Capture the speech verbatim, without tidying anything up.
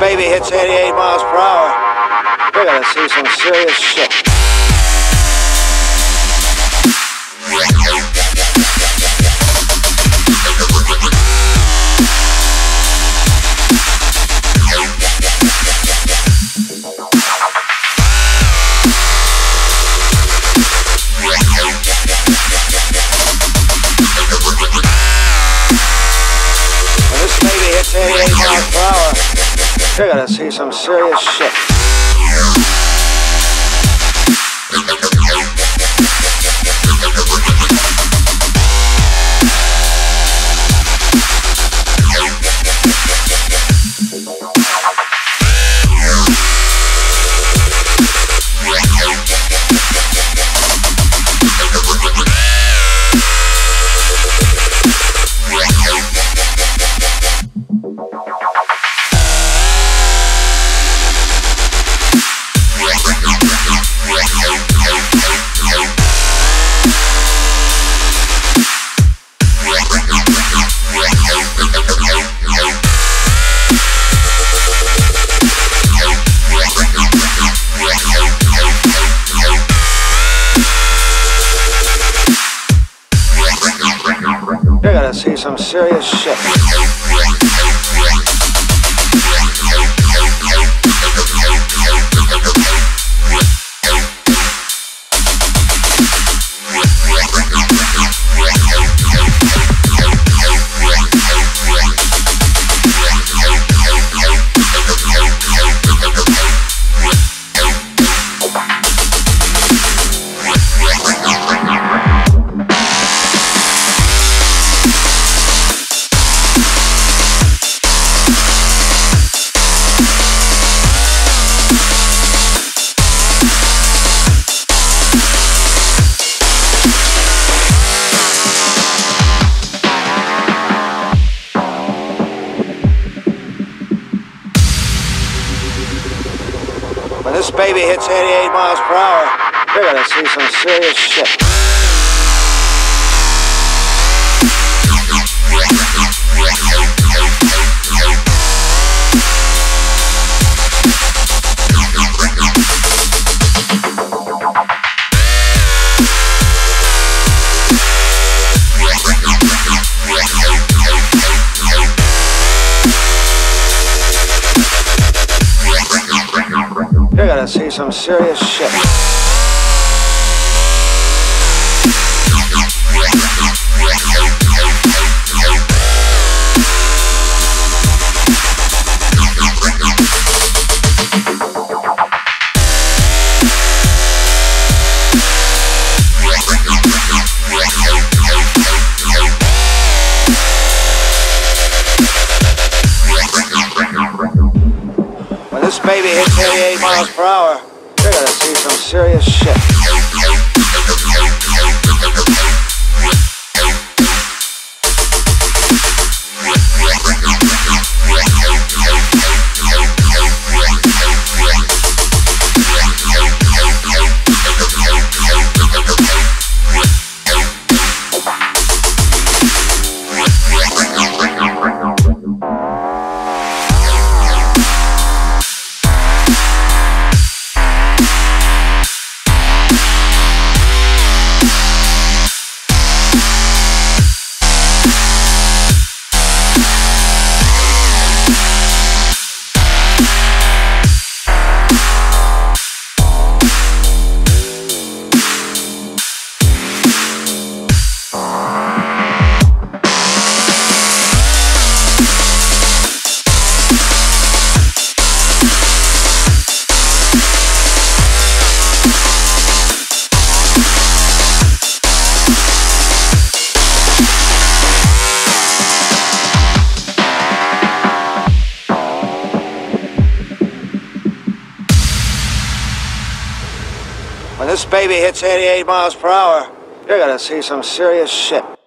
baby hits eighty-eight miles per hour, you're gonna see some serious shit. eighty-eight miles per hour, you're gonna see some serious shit. You're gonna see some serious shit. When this baby hits eighty-eight miles per hour, you're gonna see some serious shit. You're gonna see some serious shit. When this baby hits eighty-eight miles per hour, you're gonna see some serious shit. When this baby hits eighty-eight miles per hour, you're gonna see some serious shit.